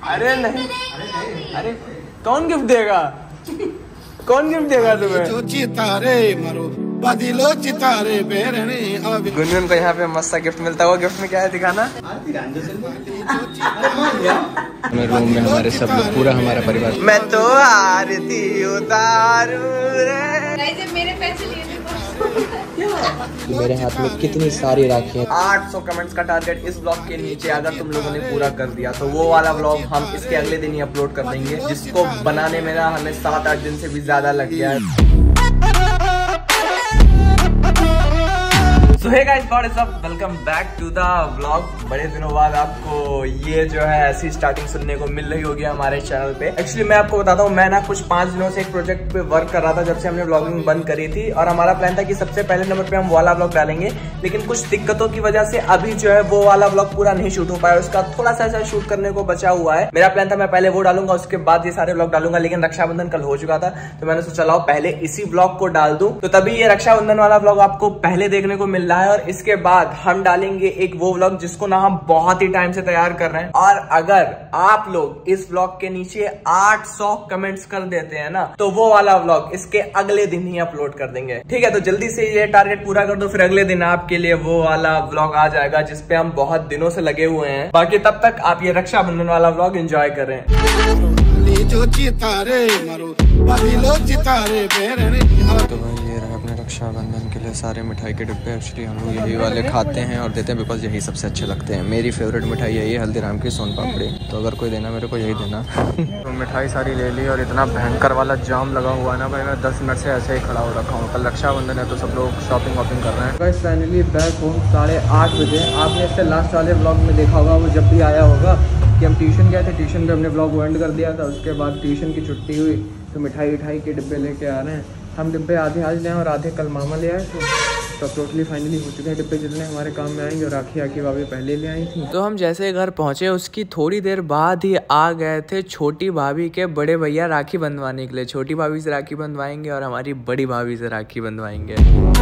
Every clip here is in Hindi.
अरे नहीं, अरे कौन गिफ्ट देगा, कौन गिफ्ट देगा तुम्हें? गुनगुन को यहाँ पे मस्त सा गिफ्ट मिलता हुआ। गिफ्ट में क्या है दिखाना? रूम में हमारे सब लोग, पूरा हमारा परिवार। मैं तो आरती उतारू रे। मेरे पैसे लिए मेरे हाथ में कितनी सारी राखी है। 800 कमेंट्स का टारगेट इस ब्लॉग के नीचे अगर तुम लोगों ने पूरा कर दिया तो वो वाला ब्लॉग हम इसके अगले दिन ही अपलोड कर देंगे, जिसको बनाने में ना हमें 7-8 दिन से भी ज्यादा लग गया है। So hey guys, what is up? Welcome back to the vlog। बड़े दिनों बाद आपको ये जो है ऐसी स्टार्टिंग सुनने को मिल रही होगी हमारे चैनल पे। एक्चुअली मैं आपको बताता हूँ, मैं ना कुछ 5 दिनों से एक प्रोजेक्ट पे वर्क कर रहा था जब से हमने व्लॉगिंग बंद करी थी, और हमारा प्लान था कि सबसे पहले नंबर पे हम वो वाला व्लॉग डालेंगे, लेकिन कुछ दिक्कतों की वजह से अभी जो है वो वाला व्लॉग पूरा नहीं शूट हो पाया। उसका थोड़ा सा ऐसा शूट करने को बचा हुआ है। मेरा प्लान था मैं पहले वो डालूंगा, उसके बाद ये सारे व्लॉग डालूंगा, लेकिन रक्षाबंधन कल हो चुका था तो मैंने सोचा लाओ पहले इसी व्लॉग को डाल दूं, तो तभी ये रक्षाबंधन वाला व्लॉग आपको पहले देखने को मिल रहा है। और इसके बाद हम डालेंगे एक वो व्लॉग जिसको ना हम बहुत ही टाइम से तैयार कर रहे हैं, और अगर आप लोग इस व्लॉग के नीचे 800 कमेंट्स कर देते हैं ना तो वो वाला व्लॉग इसके अगले दिन ही अपलोड कर देंगे। ठीक है, तो जल्दी से ये टारगेट पूरा कर दो, फिर अगले दिन आपके लिए वो वाला व्लॉग आ जाएगा जिसपे हम बहुत दिनों से लगे हुए हैं। बाकी तब तक आप ये रक्षाबंधन वाला व्लॉग एंजॉय करें। तो ये रहे अपने रक्षाबंधन के लिए सारे मिठाई के डिब्बे। एक्चुअली हम लोग यही वाले खाते हैं और देते हैं बिकॉज यही सबसे अच्छे लगते हैं। मेरी फेवरेट मिठाई यही है, हल्दीराम की सोन पापड़ी। तो अगर कोई देना मेरे को यही देना। तो मिठाई सारी ले ली और इतना भयंकर वाला जाम लगा हुआ है ना भाई, मैं 10 मिनट से ऐसे ही खड़ा हो रखा हूँ। कल रक्षाबंधन है तो सब लोग शॉपिंग वॉपिंग कर रहे हैं। बस फाइनली बैक होम 8:30 बजे। आपने इससे लास्ट वाले ब्लॉग में देखा होगा, वो जब भी आया होगा कि हम ट्यूशन गए थे, ट्यूशन पे हमने ब्लॉग एंड कर दिया था। उसके बाद ट्यूशन की छुट्टी हुई तो मिठाई के डिब्बे लेके आ रहे हैं हम। डिब्बे आधे आज ले आए और आधे कल मामा ले आए थे, तो टोटली फाइनली हो चुके हैं डिब्बे जितने हमारे काम में आएंगे। और राखी भाभी पहले ले आई थी। तो हम जैसे घर पहुंचे उसकी थोड़ी देर बाद ही आ गए थे छोटी भाभी के बड़े भैया राखी बंधवाने के लिए। छोटी भाभी से राखी बंधवाएंगे और हमारी बड़ी भाभी से राखी बंधवाएंगे।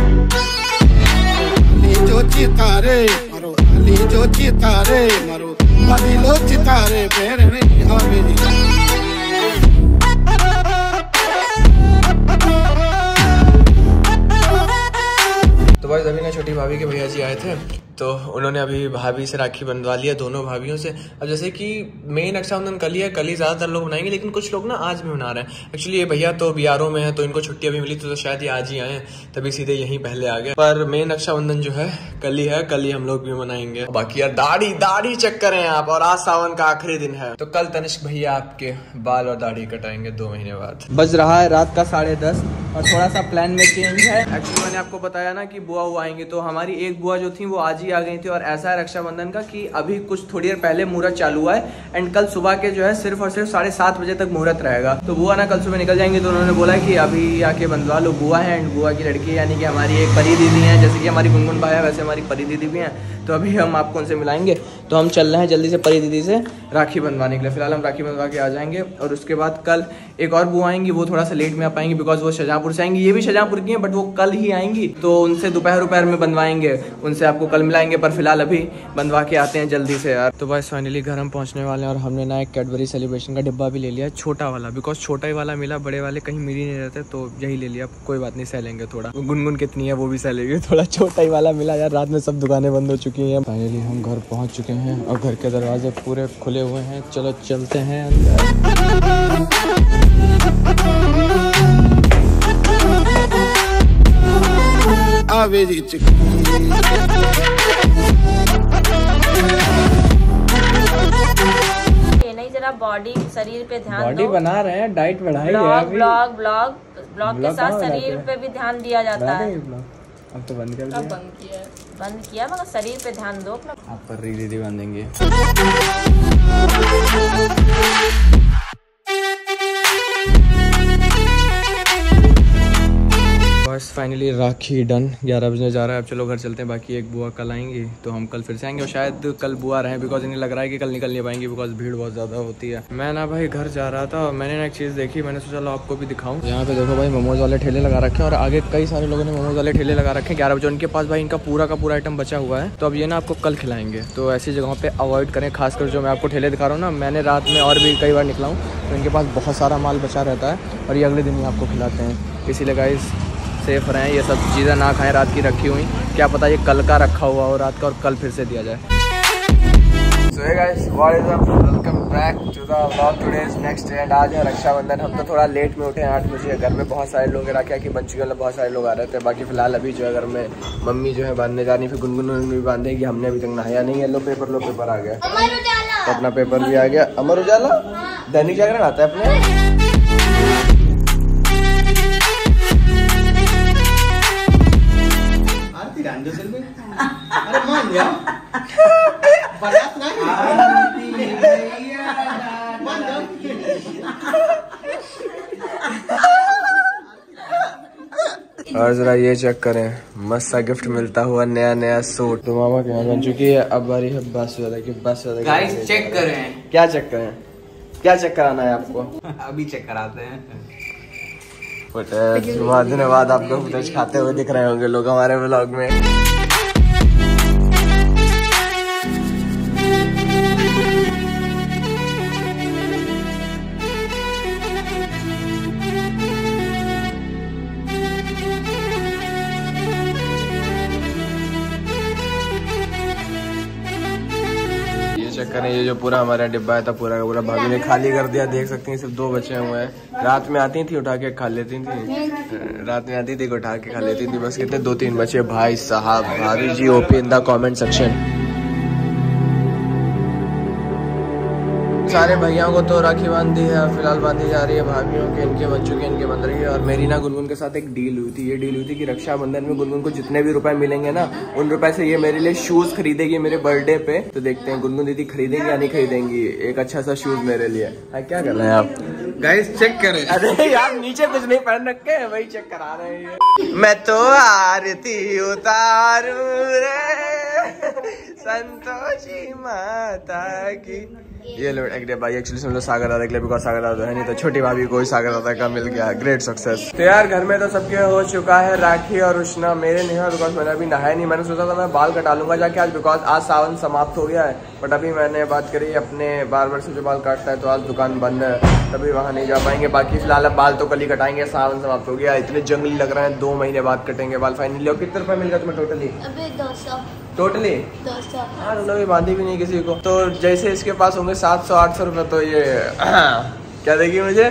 तो भाई अभी ना छोटी भाभी के भैया जी आए थे, तो उन्होंने अभी भाभी से राखी बंधवा लिया, दोनों भाभियों से। अब जैसे कि मेन रक्षाबंधन कल ही है, कल ही ज्यादातर लोग बनाएंगे, लेकिन कुछ लोग ना आज भी मना रहे हैं। एक्चुअली ये भैया तो बिहारों में है तो इनको छुट्टी अभी मिली तो शायद ये आज ही आए, तभी सीधे यहीं पहले आ गए। पर मेन रक्षाबंधन जो है कल ही है, कल ही हम लोग भी मनाएंगे। बाकी यार दाढ़ी चेक करें आप, और आज सावन का आखिरी दिन है तो कल तनिष्क भैया आपके बाल और दाढ़ी कटाएंगे 2 महीने बाद। बज रहा है रात का 10:30 और थोड़ा सा प्लान में चेंज है। एक्चुअली मैंने आपको बताया ना कि बुआ आएंगी, तो हमारी एक बुआ जो थी वो आज ही आ गई थी। और ऐसा है रक्षाबंधन का कि अभी कुछ थोड़ी देर पहले मुहूर्त चालू हुआ है, एंड कल सुबह के जो है सिर्फ और सिर्फ 7:30 बजे तक मुहूर्त रहेगा। तो बुआ ना कल सुबह निकल जाएंगे, तो उन्होंने बोला कि अभी आके बंधवा लो। बुआ है एंड बुआ की लड़की यानी कि हमारी एक परी दीदी है, जैसे कि हमारी गुनगुन भाई है वैसे हमारी परी दीदी भी हैं। तो अभी हम आपको उनसे मिलाएंगे, तो हम चल रहे हैं जल्दी से परी दीदी से राखी बंधवाने के लिए। फिलहाल हम राखी बंधवा के आ जाएंगे, और उसके बाद कल एक और बुआ आएंगी, वो थोड़ा सा लेट में आ पाएंगी बिकॉज वो शाहजहाँपुर से आएंगी। ये भी शाहजहाँपुर की हैं बट वो कल ही आएंगी, तो उनसे दोपहर में बंधवाएंगे, उनसे आपको कल मिलाएंगे। पर फिलहाल अभी बंधवा के आते हैं जल्दी से यार। तो बस फाइनली घर हम पहुंचने वाले हैं, और हमने ना एक कैडबरी सेलिब्रेशन का डिब्बा भी ले लिया, छोटा वाला, बिकॉज छोटा ही वाला मिला, बड़े वाले कहीं मिल ही नहीं रहते, तो यही ले लिया। कोई बात नहीं, सह लेंगे थोड़ा। गुनगुन कितनी है वो भी सह लेंगे, थोड़ा छोटा ही वाला मिला यार। रात में सब दुकानें बंद हो चुकी हैं। फाइनली हम घर पहुंच चुके हैं और घर के दरवाजे पूरे खुले हुए हैं। चलो चलते हैं नहीं, जरा बॉडी शरीर पे ध्यान बॉडी बना रहे हैं, डाइट बढ़ाई है। ब्लॉग के साथ शरीर पे भी ध्यान दिया जाता है। अब तो बंद कर दिया। बंद किया मगर शरीर पे ध्यान दो। आप पर दीदी बांधेंगे। बस फाइनली फाइनली राखी डन, 11 बजने जा रहा है। अब चलो घर चलते हैं। बाकी एक बुआ कल आएंगी तो हम कल फिर से आएंगे और शायद कल बुआ रहे बिकॉज इन्हें लग रहा है कि कल निकल नहीं पाएंगी बिकॉज भीड़ बहुत ज़्यादा होती है। मैं ना भाई घर जा रहा था और मैंने ना एक चीज़ देखी, मैंने सोचा लो आपको भी दिखाऊं। यहाँ पे देखो भाई मोमोज वाले ठेले लगा रखे हैं और आगे कई सारे लोगों ने मोमोज वाले ठेले लगा रखे हैं। 11 बजे उनके पास भाई इनका पूरा का पूरा आइटम बचा हुआ है, तो अब ये ना आपको कल खिलाएंगे। तो ऐसी जगहों पे अवॉइड करें, खासकर जो मैं आपको ठेले दिखा रहा हूँ ना। मैंने रात में और भी कई बार निकला हूँ तो इनके पास बहुत सारा माल बचा रहता है और ये अगले दिन ही आपको खिलाते हैं। इसीलिए गाइस सेफ रहें, ये सब चीज़ें ना खाएं रात की रखी हुई, क्या पता ये कल का रखा हुआ हो रात का और कल फिर से दिया जाए। So hey guys, what is up? Welcome back to the vlog. Today is next day and आज है रक्षाबंधन। हम तो थोड़ा लेट में उठे हैं 8 बजे। घर में बहुत सारे लोग राखी की बन चुके हैं, बहुत सारे लोग आ रहे थे। बाकी फिलहाल अभी जो है घर में मम्मी जो है बांधने जा रही, फिर गुनगुन भी बांधेगी। हमने अभी तक नहाया नहीं है। लो पेपर आ गया, तो अपना पेपर भी आ गया। अमर उजाला दैनिक जागरण आता है अपने। और जरा ये चेक करें, मस्त सा गिफ्ट मिलता हुआ नया सूट। तो मामा के यहाँ बन चुकी है, अब बारी है बस वाला की। बस वाला गाइस चेक करें। क्या चेक करें? क्या चेक कराना है आपको? अभी चेक कराते हैं। फुटेज बहुत दिनों बाद आपको फुटेज खाते हुए दिख रहे होंगे लोग हमारे व्लॉग में। करें ये जो पूरा हमारा डिब्बा था पूरा का पूरा भाभी ने खाली कर दिया। देख सकते हैं सिर्फ 2 बचे हुए हैं। रात में आती थी उठा के खा लेती थी, रात में आती थी उठा के खा लेती थी। बस कितने 2-3 बचे भाई साहब। भाभी ji OP in the comment section. सारे भैयाओं को तो राखी बांध दी है, फिलहाल बांधी जा रही है भाभियों के। इनके बन चुके हैं, इनके बन रही है। और मेरी ना गुनगुन के साथ एक डील हुई थी। ये डील हुई थी कि रक्षाबंधन में गुनगुन को जितने भी रुपए मिलेंगे ना, उन रुपए से ये मेरे लिए शूज खरीदेगी मेरे बर्थडे पे। तो देखते हैं गुनगुन दीदी खरीदेंगी या नहीं खरीदेंगी एक अच्छा सा शूज मेरे लिए। क्या कर रहे हैं आप गाइस? चेक करें। अरे यार नीचे कुछ नहीं पहन रखे हैं, वही चेक करा रहे हैं। मैं तो आरती उतारू रे संतोषी माता की। ये लो भाई एक्चुअली हम लोग सागर दादा के लिए, बिकॉज सागर दादा है नहीं तो छोटी भाभी को ही सागर दादा का मिल गया। Great success. तो यार घर में तो सबके हो चुका है राखी और उष्णा। मेरे नहीं है बिकॉज मैंने अभी नहाया नहीं। मैंने सोचा था मैं बाल कटा लूंगा जाके आज, बिकॉज आज सावन समाप्त हो गया है। बट अभी मैंने बात करी अपने बार्बर से जो बाल काटता है, तो आज दुकान बंद है, तभी वहाँ नहीं जा पाएंगे। बाकी फिलहाल अब बाल तो कल ही कटाएंगे, सावन समाप्त हो गया। इतने जंगली लग रहे हैं, 2 महीने बाद कटेंगे बाल फाइनली। और कितने रुपए मिल गया तुम्हें टोटली? टोटली 200। हाँ तुमने भी बांधी भी नहीं किसी को। तो जैसे इसके पास होंगे 700-800 रुपए, तो ये क्या देगी मुझे?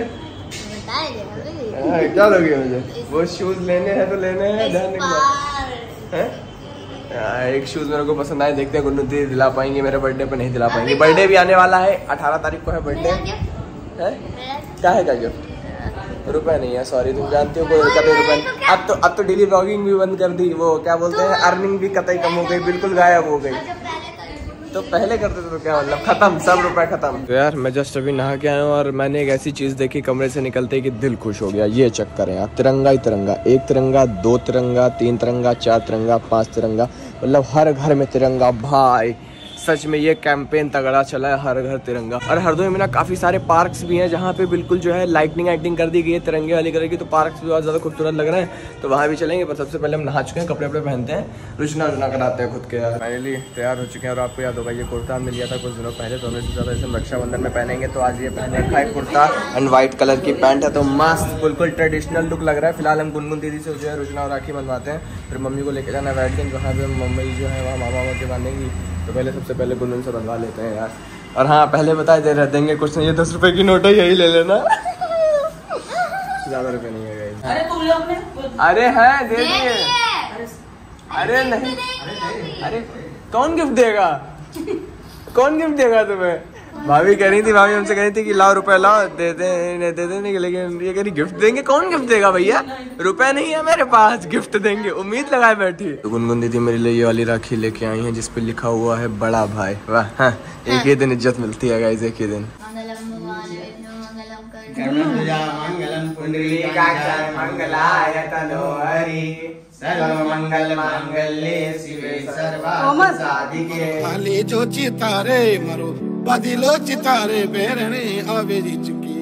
क्या दोगी मुझे? वो शूज लेने हैं तो लेने हैं, ध्यान रखना। एक शूज मेरे को पसंद आए, देखते हैं गुन्नू दीदी दिला पाएंगे मेरे बर्थडे पे, नहीं दिला पाएंगे। बर्थडे भी आने वाला है, 18 तारीख को है बर्थडे। है क्या है क्या गिफ्ट? रुपए नहीं है, सॉरी। तुम जानती हो कोई रुपए। अब तो डेली ब्लॉगिंग भी बंद कर दी। वो क्या बोलते हैं, अर्निंग भी कतई कम हो गई, बिल्कुल गायब हो गई। तो पहले करते थे तो क्या मतलब, खत्म, सब रुपए खत्म। तो यार मैं जस्ट अभी नहा के आया हूँ और मैंने एक ऐसी चीज देखी कमरे से निकलते ही कि दिल खुश हो गया। ये चेक करें यार, तिरंगा ही तिरंगा। 1 तिरंगा, 2 तिरंगा, 3 तिरंगा, 4 तिरंगा, 5 तिरंगा। मतलब हर घर में तिरंगा भाई। सच में ये कैंपेन तगड़ा चला है, हर घर तिरंगा। और हरदोई में ना काफी सारे पार्क्स भी हैं जहाँ पे बिल्कुल जो है लाइटिंग कर दी गई है तिरंगे वाली कलर की। तो पार्क्स भी बहुत ज्यादा खूबसूरत लग रहे हैं, तो वहाँ भी चलेंगे। पर सबसे पहले हम नहा चुके हैं, कपड़े पहनते हैं, रुचना कराते हैं खुद के। यार फाइनली तैयार हो चुके हैं। और आपको याद होगा ये कुर्ता मिल गया था कुछ दिनों पहले, तो हमने सोचा था इसे रक्षाबंधन में पहनेंगे। तो आज ये पहन रखा है कुर्ता एंड व्हाइट कलर की पैंट है, तो मस्त बिल्कुल ट्रेडिशनल लुक लग रहा है। फिलहाल हम गुनगुन दीदी से जो है रुचना और राखी बनवाते हैं, फिर मम्मी को लेकर जाना है वैटगंज, वहाँ पे मम्मी जो है वहाँ मामा के बांधेंगी। तो पहले सबसे पहले गुनगुन से बनवा लेते हैं यार। और हाँ पहले बता दे रह देंगे कुछ नहीं, ये 10 रुपए की नोट है, यही ले लेना। ज्यादा रुपए नहीं है। अरे तुम लोग ने, अरे है दे दिए। अरे नहीं, अरे कौन गिफ्ट देगा? कौन गिफ्ट देगा तुम्हें? भाभी कह रही थी, भाभी हमसे कह रही थी कि लाओ रुपए लाओ, दे देने, लेकिन ये कह रही गिफ्ट देंगे। कौन गिफ्ट देगा भैया? रुपए नहीं है मेरे पास, गिफ्ट देंगे उम्मीद लगाए बैठी। तो गुनगुन दीदी मेरे लिए ये वाली राखी लेके आई है जिसपे लिखा हुआ है बड़ा भाई। वाह, एक ही दिन इज्जत मिलती है गाइस, एक ही दिन। मंगलम पुंडरीकाक्षाय मंगलाय तनोहरि सर्वमंगल मांगल्ये शिवे सर्वार्थ साधिके आले जो चितारे मरो बदिलो चितारे बेरणे आवेरी चुकी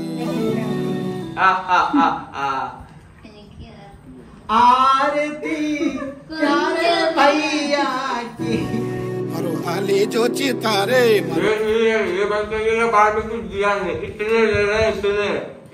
आरती प्यारे भैया की मरो आले जो चितारे मरो ये बाद में कुछ दिया नहीं, इतने ले रहे हैं इतने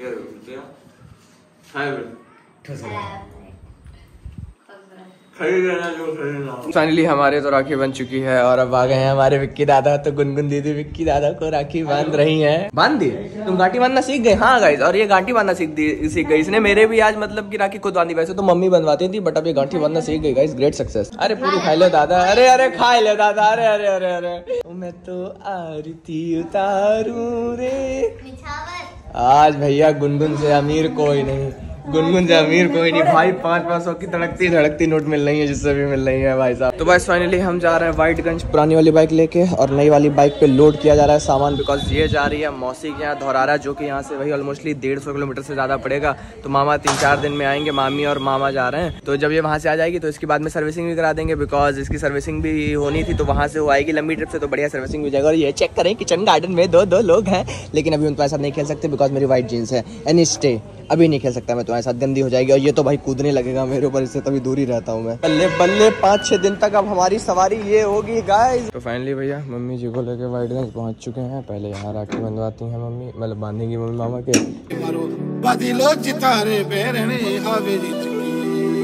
फाइनली हमारे तो राखी बन चुकी है और अब आ गए हैं हमारे विक्की दादा। तो गुनगुन दीदी विक्की दादा को राखी बांध रही हैं। बांध दी तुम गांठी बांधना सीख गए? हाँ गाइस, और ये गांठी बांधना सीख गई इसने। मेरे भी आज मतलब की राखी खुद बांधी, वैसे तो मम्मी बनवाती थी बट अब ये गांठी बांधना सीख गई गाइस। Great success. अरे पूरी खा लो दादा, अरे अरे खा लो दादा, अरे अरे अरे अरे मैं तो आरती उतारूं रे। आज भैया गुनगुन से अमीर कोई नहीं, गुनगुन से अमीर कोई नहीं भाई। 500 की धड़कती धड़कती नोट मिल रही है जिससे भी मिल रही है भाई साहब। तो बस फाइनली हम जा रहे हैं वाइटगंज पुरानी वाली बाइक लेके और नई वाली बाइक पे लोड किया जा रहा है सामान, बिकॉज ये जा रही है मौसी के यहाँ धौरारा, जो कि यहाँ से वही ऑलमोस्टली 150 किलोमीटर से ज्यादा पड़ेगा। तो मामा 3-4 दिन में आएंगे, मामी और मामा जा रहे हैं। तो जब ये वहाँ से आ जाएगी तो इसके बाद में सर्विसिंग भी करा देंगे, बिकॉज इसकी सर्विसिंग भी होनी थी। तो वहाँ से वो आएगी लंबी ट्रिप से, तो बढ़िया सर्विसिंग हो जाएगा। और ये चेक करें किचन गार्डन में दो लोग हैं, लेकिन अभी उनके साथ नहीं खेल सकते बिकॉज मेरी व्हाइट जीन्स है। एनी स्टे अभी नहीं खेल सकता मैं तुम्हारे साथ, गंदी हो जाएगी। और ये तो भाई कूदने लगेगा मेरे ऊपर, इससे तभी दूर ही रहता हूँ मैं। बल्ले बल्ले 5-6 दिन तक अब हमारी सवारी ये होगी गाइस। तो फाइनली भैया मम्मी जी को लेके वाइटगंज पहुँच चुके हैं। पहले यहाँ राखी बंधवाती हैं मम्मी, मतलब बांधेंगी मम्मी मामा के। बदिलो चितारे बेरणे आवेरी चुकी।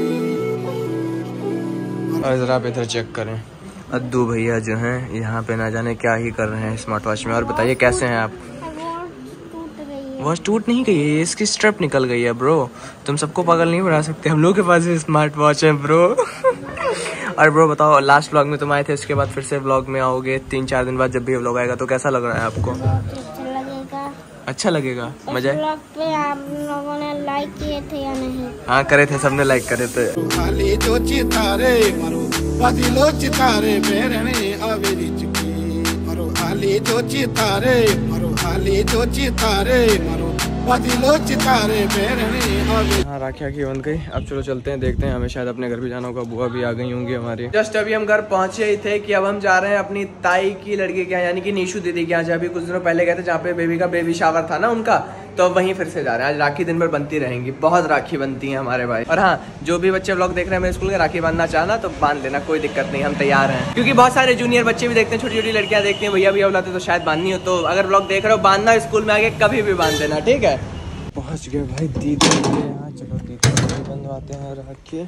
और जरा आप इधर चेक करें, अद्दू भैया जो हैं यहाँ पे ना जाने क्या ही कर रहे हैं स्मार्ट वॉच में। और बताइए कैसे हैं आप? वॉच टूट नहीं गई है, इसकी स्ट्रैप निकल गई है ब्रो। तुम सबको पागल नहीं बना सकते, हम लोग के पास भी स्मार्ट वॉच है ब्रो। और ब्रो बताओ, लास्ट व्लॉग में तुम आए थे, उसके बाद फिर से व्लॉग में आओगे 3-4 दिन बाद जब भी व्लॉग आएगा, तो कैसा लग रहा है आपको? अच्छा लगेगा। मजा पे आप लोगों ने लाइक किए थे या नहीं? हाँ करे थे, सबने लाइक करे थे। आले जो चितारे मरो बदिलो चितारे बेरणे आवेरी चुकी। मरो आले जो चितारे मरो आले जो चितारे मरो बदिलो चितारे बेरणे आवेरी। हाँ राखी बंद गई। अब चलो चलते हैं, देखते हैं, हमें शायद अपने घर भी जाना होगा। बुआ भी आ गई होंगी हमारी। जस्ट अभी हम घर पहुंचे ही थे कि अब हम जा रहे हैं अपनी ताई की लड़की के यहाँ, यानी कि नीशू दीदी के यहाँ, जहाँ भी कुछ दिनों पहले गए थे, जहाँ पे बेबी का बेबी शावर था ना उनका, तो वहीं फिर से जा रहे हैं। आज राखी दिन भर बनती रहेंगी, बहुत राखी बनती है हमारे भाई। और हाँ, जो भी बच्चे व्लॉग देख रहे हैं मेरे स्कूल के, राखी बांधना चाहना तो बांध लेना, कोई दिक्कत नहीं, हम तैयार हैं। क्योंकि बहुत सारे जूनियर बच्चे भी देखते हैं, छोटी छोटी लड़कियां देखती हैं, भैया बुलाते तो शायद बांधनी हो। तो अगर व्लॉग देख रहे हो, बांधना स्कूल में आके कभी भी बांध देना, ठीक है? पहुंच गए भाई दीदी के यहाँ। चलो दीदी को बंधवाते हैं राखी।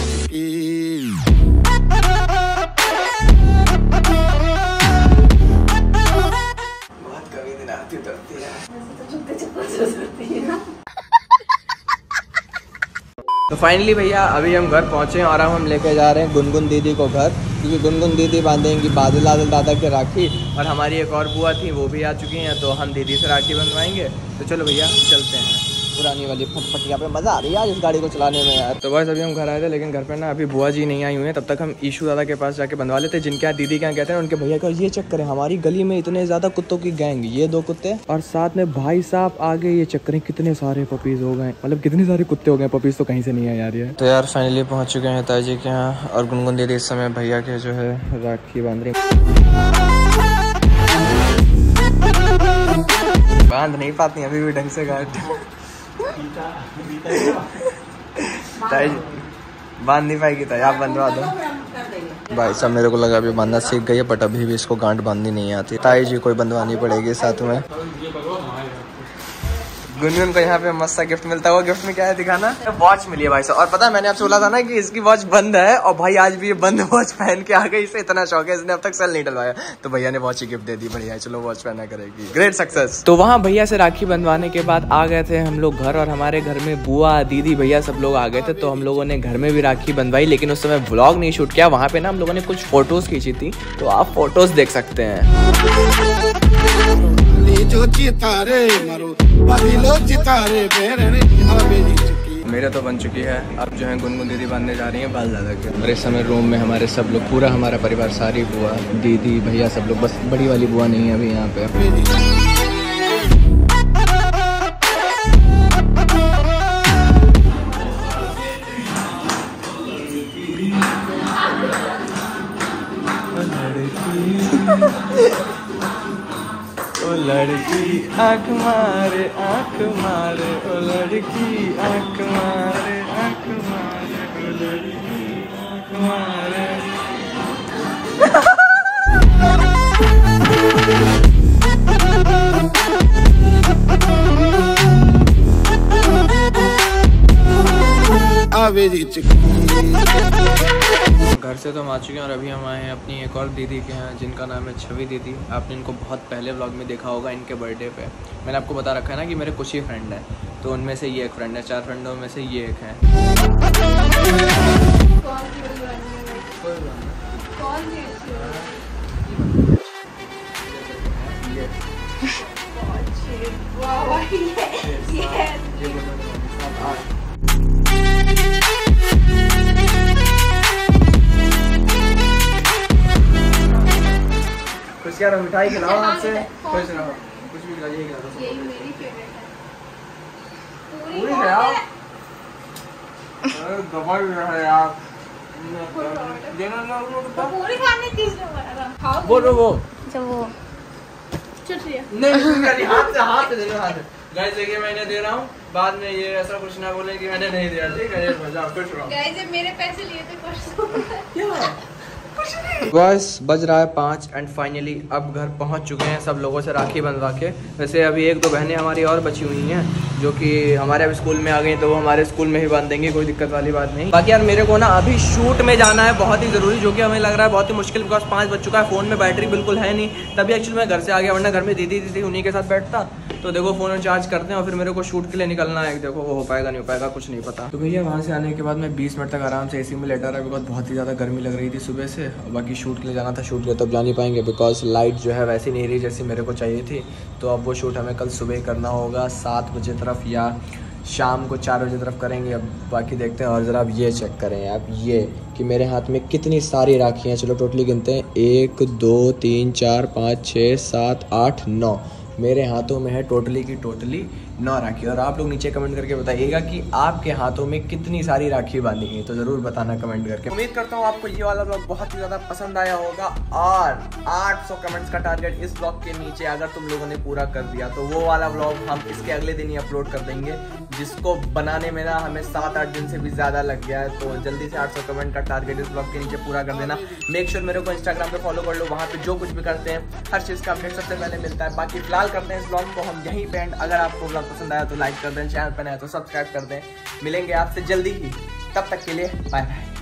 बहुत कभी दिन आती उतरती है। तो फाइनली भैया अभी हम घर पहुंचे और अब हम लेके जा रहे हैं गुनगुन दीदी को घर, क्योंकि गुनगुन दीदी बांधेंगी बादल दादा के राखी। और हमारी एक और बुआ थी, वो भी आ चुकी हैं, तो हम दीदी से राखी बंधवाएंगे। तो चलो भैया चलते हैं। पुरानी वाली फटफटिया पे मजा आ रही है यार इस गाड़ी को चलाने में यार। तो बस अभी हम घर आए थे, लेकिन घर पे ना अभी बुआ जी नहीं आई हुई हैं। तब तक हम ईशू दादा के पास जाके बंधवा लेते, जिनके यहाँ दीदी के यहाँ कहते हैं उनके भैया का। ये चेक करें, हमारी गली में इतने ज्यादा कुत्तों की गैंग, ये 2 कुत्ते और साथ में भाई साहब आगे। ये चेक करें कितने सारे पपीज हो गए, मतलब कितने सारे कुत्ते हो गए, पपीज तो कहीं से नहीं है यार ये। तो यार फाइनली पहुंच चुके हैं ताई जी के यहाँ, और गुनगुन दीदी इस समय भैया के जो है राखी बांध रही। बांध नहीं पाती अभी भी ढंग से गांठ। ताई बांध नहीं पाएगी, ताई आप बंधवा दो। भाई साहब मेरे को लगा अभी बांधना सीख गई है, बट अभी भी इसको गांठ बांधनी नहीं आती। ताई जी कोई बंधवानी पड़ेगी साथ में। गुनगुन को यहाँ पे मस्त सा गिफ्ट मिलता है। वो गिफ्ट में क्या है दिखाना? वॉच मिली है भाई साहब। और पता है मैंने आपसे बोला था ना कि इसकी वॉच बंद है, और भाई आज भी ये बंद वॉच पहन के आ गई। इसे इतना शौक है, इसने अब तक सेल नहीं डलवाया, तो भैया ने वॉच ही गिफ्ट दे दी। बढ़िया, चलो वॉच पहना करेगी, ग्रेट सक्सेस। तो वहाँ भैया से राखी बंधवाने के बाद आ गए थे हम लोग घर, और हमारे घर में बुआ दीदी भैया सब लोग आ गए थे। तो हम लोगों ने घर में भी राखी बंधवाई, लेकिन उस समय व्लॉग नहीं शूट किया। वहाँ पे ना हम लोगों ने कुछ फोटोज खींची थी, तो आप फोटोज देख सकते हैं। जो चितारे मरो बदिलो चितारे बेरणे आवेरी चुकी। मेरे तो बन चुकी है। अब जो है गुनगुन दीदी बांधने जा रही है बाल दादा के। और इस समय रूम में हमारे सब लोग, पूरा हमारा परिवार, सारी बुआ दीदी भैया सब लोग, बस बड़ी वाली बुआ नहीं है अभी यहाँ पे। आँख मारे ओ लड़की, आँख मारे ओ लड़की, आँख मारे। घर से तो हम आ चुके हैं और अभी हम आए हैं अपनी एक और दीदी के यहाँ जिनका नाम है छवि दीदी। आपने इनको बहुत पहले व्लॉग में देखा होगा इनके बर्थडे पे। मैंने आपको बता रखा है ना कि मेरे कुछ ही फ्रेंड हैं, तो उनमें से ये एक फ्रेंड है, 4 फ्रेंडों में से ये एक है। कुछ क्या रहो, मिठाई खिलाओ आपसे, खुश रहो, कुछ भी खिलाइए, यही मेरी फेवरेट है। पूरी खिलाओ। अरे दबा भी रहा है यार। देना ना वो पूरी खाने की खाओ। बोलो वो जब वो नहीं, हाथ से दे दो, हाथ से। गाइस देखिए मैंने दे रहा हूँ, बाद में ये ऐसा कुछ ना बोले कि मैंने नहीं दिया। ठीक है, मजा खुश रहो। गाइस मेरे पैसे लिए थे कुछ बस बज रहा है 5 एंड फाइनली अब घर पहुंच चुके हैं सब लोगों से राखी बंधवा के। वैसे अभी 1-2 बहनें हमारी और बची हुई हैं जो कि हमारे अब स्कूल में आ गई, तो वो हमारे स्कूल में ही बांध देंगे, कोई दिक्कत वाली बात नहीं। बाकी यार मेरे को ना अभी शूट में जाना है बहुत ही ज़रूरी, जो कि हमें लग रहा है बहुत ही मुश्किल, बिकॉज 5 बज चुका है, फ़ोन में बैटरी बिल्कुल है नहीं। तभी एक्चुअली मैं घर से आ गया, वरना घर में दीदी थी उन्हीं के साथ बैठता। तो देखो फ़ोन में चार्ज करते हैं और फिर मेरे को शूट के लिए निकलना है। देखो वो हो पाएगा नहीं हो पाएगा कुछ नहीं पता। तो भैया वहाँ से आने के बाद मैं 20 मिनट तक आराम से AC में लेटा रहा, बिकॉज बहुत ही ज़्यादा गर्मी लग रही थी सुबह से। और बाकी शूट के लिए जाना था, शूट के लिए तब जा नहीं पाएंगे बिकॉज लाइट जो है वैसी नहीं रही जैसी मेरे को चाहिए थी। तो अब वो शूट हमें कल सुबह करना होगा 7 बजे तरफ या शाम को 4 बजे तरफ करेंगे। अब बाकी देखते हैं। और ज़रा आप ये चेक करें आप ये कि मेरे हाथ में कितनी सारी राखियाँ। चलो टोटली गिनते हैं, 1 2 3 4 5 6 7 8 9 मेरे हाथों में है टोटली की टोटली 9 राखी। और आप लोग नीचे कमेंट करके बताइएगा कि आपके हाथों में कितनी सारी राखी बांधी गई, तो ज़रूर बताना कमेंट करके। उम्मीद करता हूँ आपको ये वाला ब्लॉग बहुत ही ज़्यादा पसंद आया होगा। और 800 कमेंट्स का टारगेट इस ब्लॉग के नीचे अगर तुम लोगों ने पूरा कर दिया तो वो वाला ब्लॉग हम इसके अगले दिन ही अपलोड कर देंगे, जिसको बनाने में ना हमें 7-8 दिन से भी ज़्यादा लग गया है। तो जल्दी से 800 कमेंट का टारगेट इस ब्लॉग के नीचे पूरा कर देना। मेक श्योर मेरे को इंस्टाग्राम पे फॉलो कर लो, वहाँ पे जो कुछ भी करते हैं हर चीज़ का अपडेट सबसे पहले मिलता है। बाकी फिलहाल करते हैं इस ब्लॉग को हम यहीं पे एंड। अगर आपको ब्लॉग पसंद आया तो लाइक कर दें, चैनल पर नया तो सब्सक्राइब कर दें। मिलेंगे आपसे जल्दी ही, तब तक के लिए बाय बाय।